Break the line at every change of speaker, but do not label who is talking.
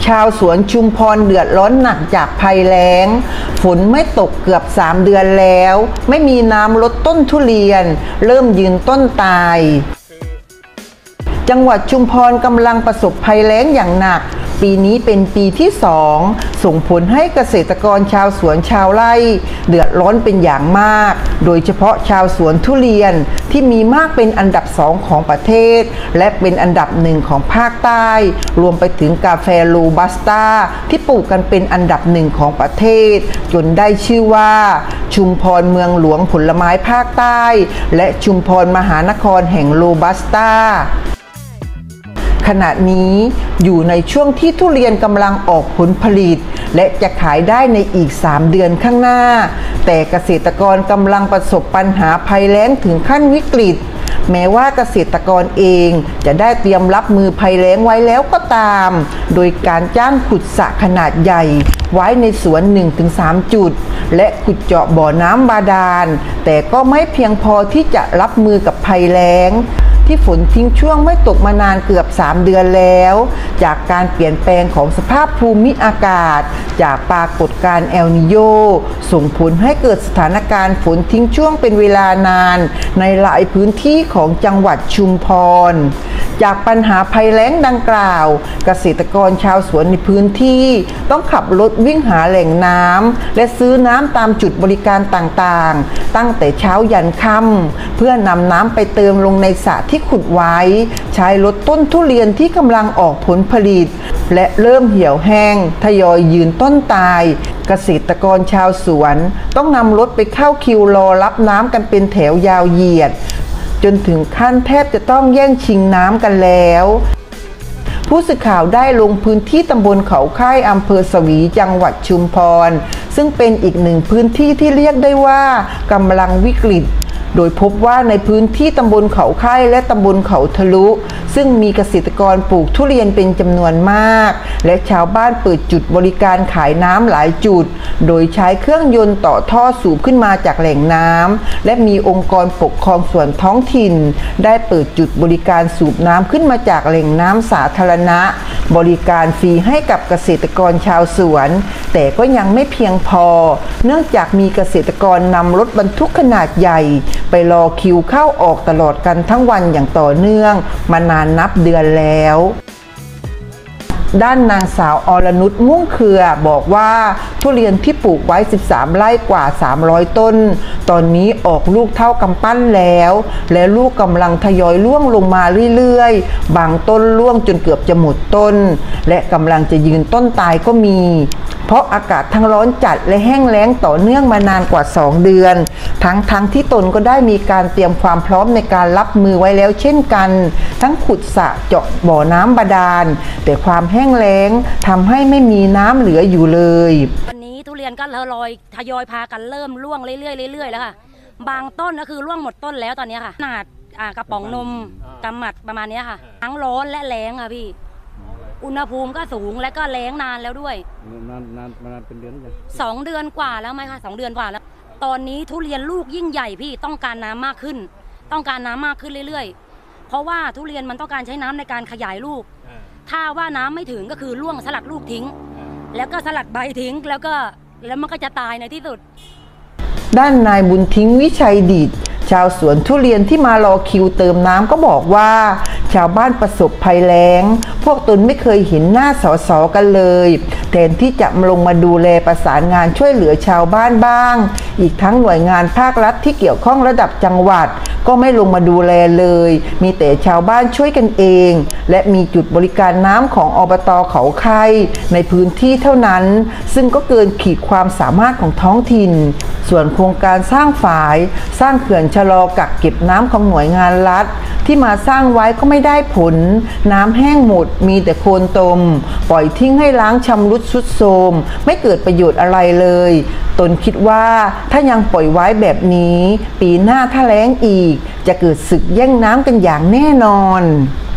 ชาวสวนชุมพรเดือดร้อนหนักจากภัยแล้งฝนไม่ตกเกือบ3 เดือนแล้วไม่มีน้ำลดต้นทุเรียนเริ่มยืนต้นตายจังหวัดชุมพรกำลังประสบภัยแล้งอย่างหนักปีนี้เป็นปีที่2ส่งผลให้เกษตรกรชาวสวนชาวไร่เดือดร้อนเป็นอย่างมากโดยเฉพาะชาวสวนทุเรียนที่มีมากเป็นอันดับ2ของประเทศและเป็นอันดับ1ของภาคใต้รวมไปถึงกาแฟโรบัสต้าที่ปลูกกันเป็นอันดับ1ของประเทศจนได้ชื่อว่าชุมพรเมืองหลวงผลไม้ภาคใต้และชุมพรมหานครแห่งโรบัสต้าขณะนี้อยู่ในช่วงที่ทุเรียนกำลังออกผลผลิตและจะขายได้ในอีก3 เดือนข้างหน้าแต่เกษตรกรกำลังประสบปัญหาภัยแล้งถึงขั้นวิกฤตแม้ว่าเกษตรกรเองจะได้เตรียมรับมือภัยแล้งไว้แล้วก็ตามโดยการจ้างขุดสระขนาดใหญ่ไว้ในสวน 1-3 จุดและขุดเจาะบ่อน้ำบาดาลแต่ก็ไม่เพียงพอที่จะรับมือกับภัยแล้งที่ฝนทิ้งช่วงไม่ตกมานานเกือบ3 เดือนแล้วจากการเปลี่ยนแปลงของสภาพภูมิอากาศจากปรากฏการณ์เอลนีโญส่งผลให้เกิดสถานการณ์ฝนทิ้งช่วงเป็นเวลานานในหลายพื้นที่ของจังหวัดชุมพรจากปัญหาภัยแล้งดังกล่าวเกษตรกรชาวสวนในพื้นที่ต้องขับรถวิ่งหาแหล่งน้ำและซื้อน้ำตามจุดบริการต่างๆตั้งแต่เช้ายันค่ำเพื่อนำน้ำไปเติมลงในสระที่ขุดไว้ใช้ลดต้นทุเรียนที่กำลังออกผลผลิตและเริ่มเหี่ยวแห้งทยอยยืนต้นตายเกษตรกรชาวสวนต้องนำรถไปเข้าคิวรอรับน้ำกันเป็นแถวยาวเหยียดจนถึงขั้นแทบจะต้องแย่งชิงน้ำกันแล้วผู้สื่อข่าวได้ลงพื้นที่ตำบลเขาค่ายอำเภอสวีจังหวัดชุมพรซึ่งเป็นอีกหนึ่งพื้นที่ที่เรียกได้ว่ากำลังวิกฤตโดยพบว่าในพื้นที่ตำบลเขาค่ายและตำบลเขาทะลุซึ่งมีเกษตรกรปลูกทุเรียนเป็นจำนวนมากและชาวบ้านเปิดจุดบริการขายน้ำหลายจุดโดยใช้เครื่องยนต์ต่อท่อสูบขึ้นมาจากแหล่งน้ำและมีองค์กรปกครองส่วนท้องถิ่นได้เปิดจุดบริการสูบน้ำขึ้นมาจากแหล่งน้ำสาธารณะบริการฟรีให้กับเกษตรกรชาวสวนแต่ก็ยังไม่เพียงพอเนื่องจากมีเกษตรกรนำรถบรรทุกขนาดใหญ่ไปรอคิวเข้าออกตลอดกันทั้งวันอย่างต่อเนื่องมานานนับเดือนแล้วด้านนางสาวอรนุชม่วงเครือบอกว่าทุเรียนที่ปลูกไว้13 ไร่กว่า300 ต้นตอนนี้ออกลูกเท่ากำปั้นแล้วและลูกกำลังทยอยร่วงลงมาเรื่อยๆบางต้นร่วงจนเกือบจะหมดต้นและกำลังจะยืนต้นตายก็มีเพราะอากาศทั้งร้อนจัดและแห้งแล้งต่อเนื่องมานานกว่า2 เดือนทั้งที่ตนก็ได้มีการเตรียมความพร้อมในการรับมือไว้แล้วเช่นกันทั้งขุดสระเจาะบ่อน้ำบาดาลแต่ความแห้งแล้งทำให้ไม่มีน้ำเหลืออยู่เลย
วันนี้ทุเรียนก็ทยอยพากันเริ่มร่วงเรื่อยๆแล้วค่ะบางต้นก็คือร่วงหมดต้นแล้วตอนนี้ค่ะขนาดกระป๋องนมกำหมัดประมาณนี้ค่ะทั้งร้อนและแล้งค่ะพี่อุณหภูมิก็สูงและก็แล้งนานแล้วด้วยนานเป็นเดือนยัง2 เดือนกว่าแล้วไหมคะ2 เดือนกว่าแล้วตอนนี้ทุเรียนลูกยิ่งใหญ่พี่ต้องการน้ำมากขึ้นเรื่อยๆเพราะว่าทุเรียนมันต้องการใช้น้ำในการขยายลูกถ้าว่าน้ำไม่ถึงก็คือร่วงสลัดลูกทิ้งแล้วก็สลัดใบทิ้งแล้วมันก็จะตายในที่สุด
ด้านนายบุญทิ้งวิชัยดิษฐ์ชาวสวนทุเรียนที่มารอคิวเติมน้ำก็บอกว่าชาวบ้านประสบภัยแล้งพวกตนไม่เคยเห็นหน้าสสกันเลยแทนที่จะลงมาดูแลประสานงานช่วยเหลือชาวบ้านบ้างอีกทั้งหน่วยงานภาครัฐที่เกี่ยวข้องระดับจังหวัดก็ไม่ลงมาดูแลเลยมีแต่ชาวบ้านช่วยกันเองและมีจุดบริการน้ำของอบต.เขาค่ายในพื้นที่เท่านั้นซึ่งก็เกินขีดความสามารถของท้องถิ่นส่วนโครงการสร้างฝายสร้างเขื่อนชะลอกักเก็บน้ำของหน่วยงานรัฐที่มาสร้างไว้ก็ไม่ได้ผลน้ำแห้งหมดมีแต่โคลนตมปล่อยทิ้งให้ล้างชำรุดทรุดโทรมไม่เกิดประโยชน์อะไรเลยตนคิดว่าถ้ายังปล่อยไว้แบบนี้ปีหน้าถ้าแล้งอีกจะเกิดศึกแย่งน้ำกันอย่างแน่นอน